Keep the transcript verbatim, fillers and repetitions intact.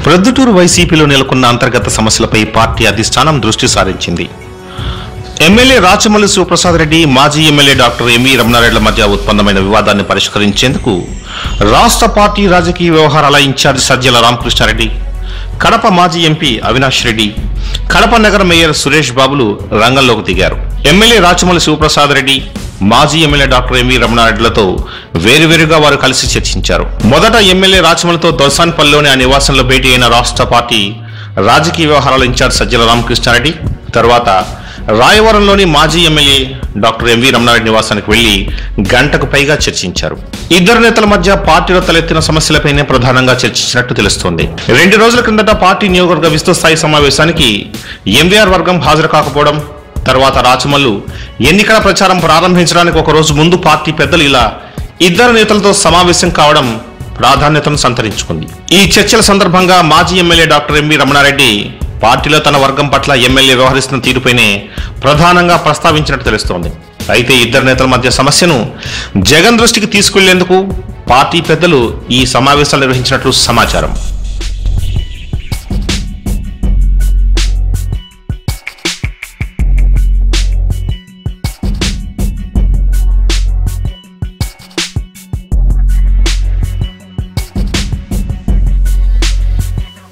ప్రొద్దుటూరు వైసీపీలో నెలకొన్న అంతర్గత సమస్యలపై పార్టీ అధిష్టానం దృష్టి సారించింది. ఎమ్మెల్యే రాచమల్లి శివప్రసాద్ రెడ్డి, మాజీ ఎమ్మెల్యే డాక్టర్ ఎంవి రమణారెడ్డిల మధ్య ఉత్పన్నమైన వివాదాన్ని పరిష్కరించేందుకు రాష్ట్ర పార్టీ రాజకీయ వ్యవహారాల ఇన్ఛార్జి సజ్జల రామకృష్ణారెడ్డి, కడప మాజీ ఎంపీ అవినాష్ రెడ్డి, కడప నగర మేయర్ సురేష్ బాబులు రంగంలోకి దిగారు. ఎమ్మెల్యే రాచమల్లి శివప్రసాద్ రెడ్డి, మాజీ ఎమ్మెల్యే డాక్టర్ ఎంవి రమణారెడ్డిలతో వేరువేరుగా వారు కలిసి చర్చించారు. మొదట ఎమ్మెల్యే రాచమల్లితో దొరసాన్పల్లిలోని ఆ నివాసంలో భేటీ అయిన రాష్ట్ర పార్టీ రాజకీయ వ్యవహారాల ఇన్ఛార్జ్ సజ్జల రామకృష్ణారెడ్డి తర్వాత రాయవరంలోని మాజీ ఎమ్మెల్యే డాక్టర్ ఎంవి రమణారెడ్డి నివాసానికి వెళ్లి గంటకు పైగా చర్చించారు. ఇద్దరు నేతల మధ్య పార్టీలో తలెత్తిన సమస్యలపైనే ప్రధానంగా చర్చించినట్టు తెలుస్తోంది. రెండు రోజుల క్రిందట పార్టీ నియోజకవర్గ విస్తృత స్థాయి సమావేశానికి ఎంవీఆర్ వర్గం హాజరు కాకపోవడం, తర్వాత రాచమల్లు ఎన్నికల ప్రచారం ప్రారంభించడానికి ఒక రోజు ముందు పార్టీ పెద్దలు ఇలా ఇద్దరు నేతలతో సమావేశం కావడం ప్రాధాన్యతను సంతరించుకుంది. ఈ చర్చల సందర్భంగా మాజీ ఎమ్మెల్యే డాక్టర్ ఎంవి రమణారెడ్డి పార్టీలో తన వర్గం పట్ల ఎమ్మెల్యే వ్యవహరిస్తున్న తీరుపైనే ప్రధానంగా ప్రస్తావించినట్టు తెలుస్తోంది. అయితే ఇద్దరు నేతల మధ్య సమస్యను జగన్ దృష్టికి తీసుకెళ్లేందుకు పార్టీ పెద్దలు ఈ సమావేశాలు నిర్వహించినట్లు సమాచారం.